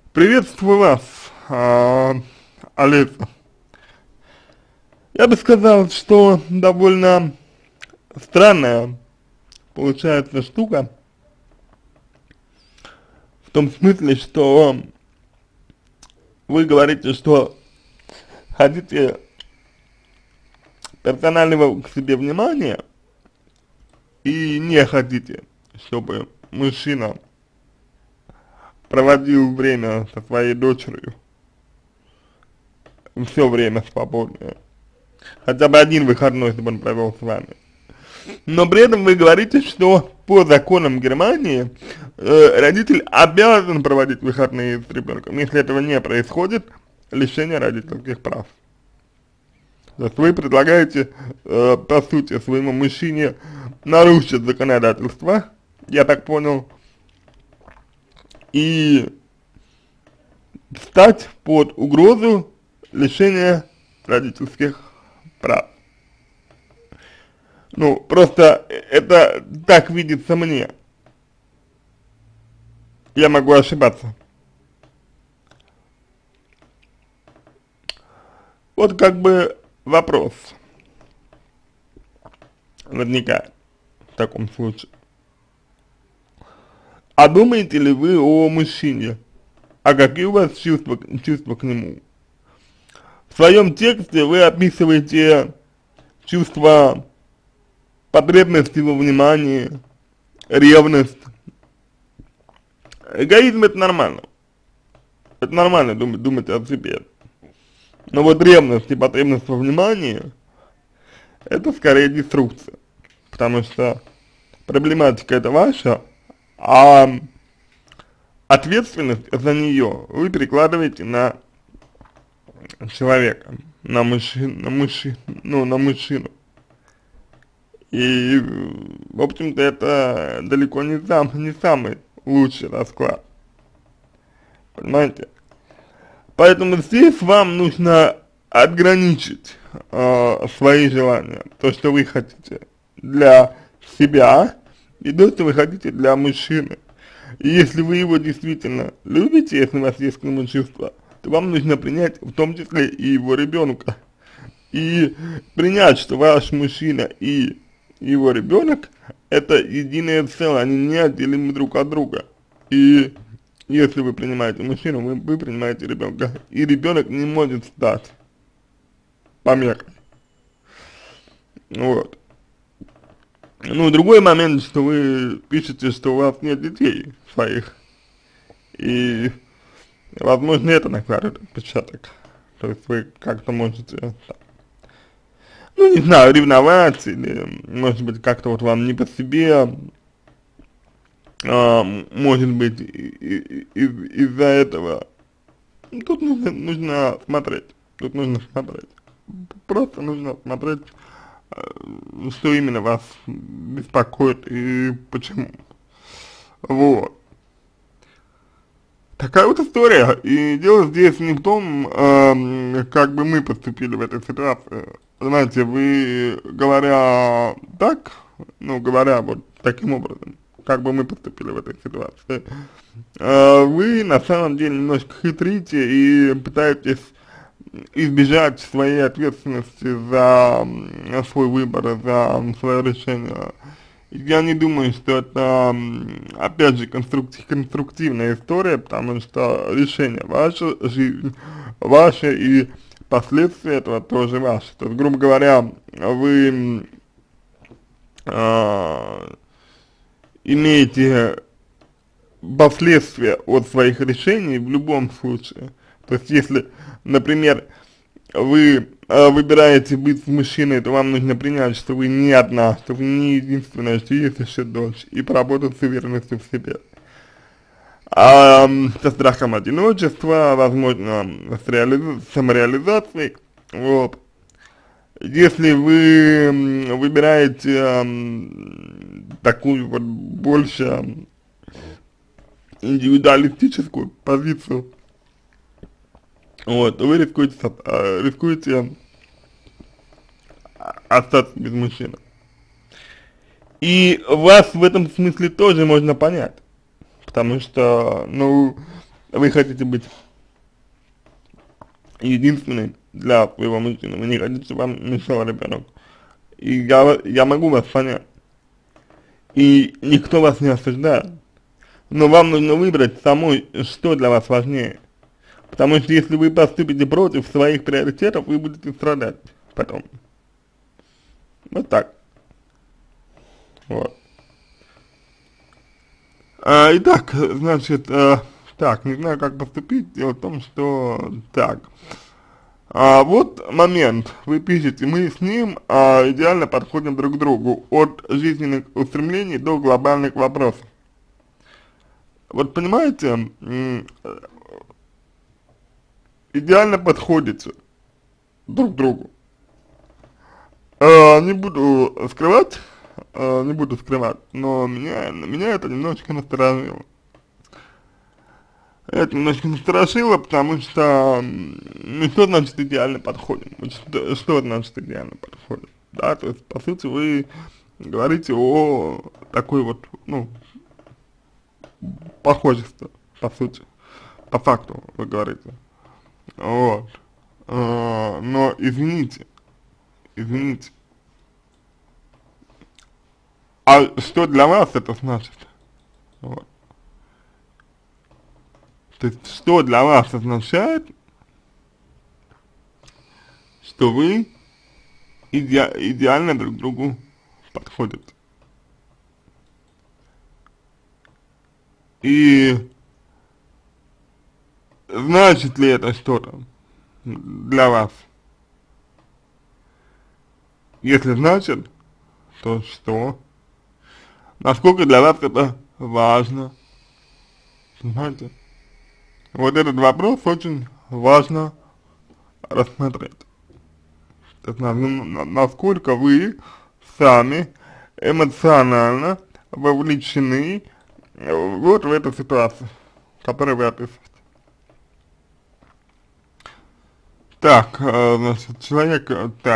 Приветствую вас, Олеся. Я бы сказал, что довольно странная получается штука, в том смысле, что вы говорите, что хотите персонального к себе внимания и не хотите, чтобы мужчина проводил время со своей дочерью все время свободное. Хотя бы один выходной, чтобы он провел с вами. Но при этом вы говорите, что по законам Германии родитель обязан проводить выходные с ребенком. Если этого не происходит, лишение родительских прав. То есть вы предлагаете, по сути, своему мужчине нарушить законодательство, я так понял, и встать под угрозу лишения родительских прав. Ну, просто это так видится мне. Я могу ошибаться. Вот как бы вопрос возникает в таком случае. А думаете ли вы о мужчине? А какие у вас чувства к нему? В своем тексте вы описываете чувство потребности во внимании, ревность. Эгоизм — это нормально. Это нормально думать о себе. Но вот ревность и потребность во внимании — это скорее деструкция. Потому что проблематика это ваша, а ответственность за нее вы перекладываете на человека, на мужчину. И, в общем-то, это далеко не самый лучший расклад. Понимаете? Поэтому здесь вам нужно отграничить свои желания, то, что вы хотите для себя, и то, что вы хотите для мужчины. И если вы его действительно любите, если у вас есть к нему чувства, то вам нужно принять в том числе и его ребенка. И принять, что ваш мужчина и его ребенок — это единое целое, они неотделимы друг от друга. И если вы принимаете мужчину, вы принимаете ребенка. И ребенок не может стать помехой. Вот. Ну, другой момент, что вы пишете, что у вас нет детей своих. И, возможно, это накладывает отпечаток. То есть вы как-то можете, ну, не знаю, ревновать, или, может быть, как-то вот вам не по себе, может быть, из-за этого. Ну, тут нужно смотреть, просто нужно смотреть, что именно вас беспокоит и почему. Вот. Такая вот история, и дело здесь не в том, как бы мы поступили в этой ситуации. Знаете, вы, говоря так, ну, говоря вот таким образом, как бы мы поступили в этой ситуации, вы на самом деле немножко хитрите и пытаетесь избежать своей ответственности за свой выбор, за свое решение. Я не думаю, что это, опять же, конструктивная история, потому что решение ваше, жизнь ваша, и последствия этого тоже ваши. То есть, грубо говоря, вы имеете последствия от своих решений в любом случае. То есть, если, например, вы выбираете быть с мужчиной, то вам нужно принять, что вы не одна, что вы не единственная, что есть еще дочь, и поработать с уверенностью в себе. Со страхом одиночества, возможно, с самореализацией, вот. Если вы выбираете такую вот больше индивидуалистическую позицию, вот, вы рискуете остаться без мужчины. И вас в этом смысле тоже можно понять, потому что, ну, вы хотите быть единственной для своего мужчины, вы не хотите, чтобы вам мешал ребенок. И я могу вас понять. И никто вас не осуждает. Но вам нужно выбрать самой, что для вас важнее. Потому что если вы поступите против своих приоритетов, вы будете страдать потом. Вот так. Вот. Итак, значит, так, не знаю, как поступить. Дело в том, что так. Вот момент. Вы пишете, мы с ним идеально подходим друг к другу. От жизненных устремлений до глобальных вопросов. Вот понимаете, идеально подходите друг к другу. Не буду скрывать, но меня это немножечко насторожило. Это немножко насторожило, потому что, ну, что значит идеально подходим? Вот что значит идеально подходим? Да, то есть, по сути, вы говорите о такой вот, ну, похожести, по сути, по факту вы говорите. Вот. Но извините, а что для вас это значит? Вот. То есть, что для вас означает, что вы идеально друг другу подходите? И значит ли это что-то для вас? Если значит, то что? Насколько для вас это важно? Понимаете? Вот этот вопрос очень важно рассмотреть. То есть, насколько вы сами эмоционально вовлечены вот в эту ситуацию, которую вы описываете. Так, значит, человек,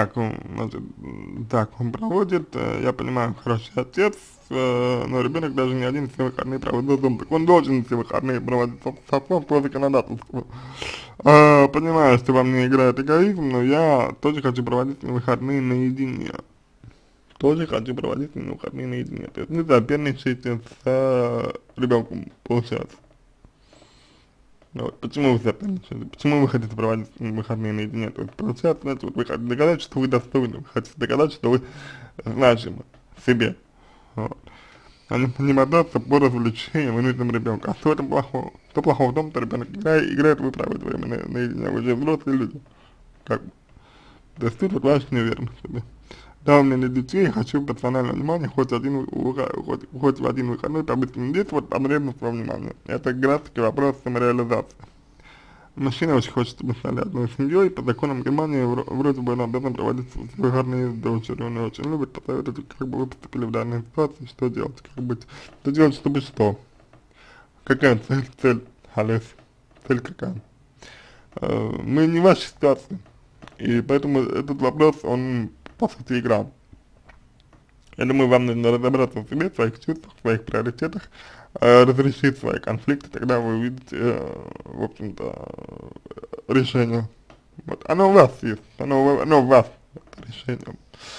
он проводит, я понимаю, хороший отец, но ребенок даже не один все выходные проводит дома, так он должен все выходные проводить с отцом по законодательству. Понимаю, что во мне играет эгоизм, но я тоже хочу проводить выходные наедине. То есть не соперничайте с ребенком, получается. Вот. Почему вы соперничаете? Почему вы хотите проводить выходные наедине? То есть, получается, знаете, вот вы хотите доказать, что вы достойны, вы хотите доказать, что вы значимы себе. Вот. А не мотаться по развлечениям и нужным ребенка. А что в этом плохого? Что плохого в том, что ребенок играет, вы проводите время наедине, вы же взрослые люди. Как бы. То есть тут вот ваша неуверенность в себе. Да, у меня нет детей, хочу персонального внимания, хоть в один выходной побыть с ним здесь, вот потребность во внимании. Это как раз таки вопрос самореализации. Мужчина очень хочет, чтобы стали одной семьей, по законам Германии вроде бы он обязан проводить выходные с дочерью, он очень любит, посоветуйте, как бы вы поступили в данной ситуации, что делать, как быть, что делать, чтобы что. Какая Олесь, цель какая? Мы не в вашей ситуации, и поэтому этот вопрос, он по сути игра. Я думаю, вам нужно разобраться в себе, в своих чувствах, в своих приоритетах, разрешить свои конфликты, тогда вы увидите, в общем-то, решение. Вот, оно у вас есть, оно у вас, это решение.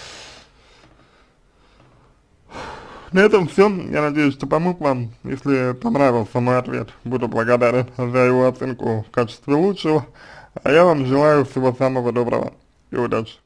На этом все. Я надеюсь, что помог вам. Если понравился мой ответ, буду благодарен за его оценку в качестве лучшего. А я вам желаю всего самого доброго и удачи.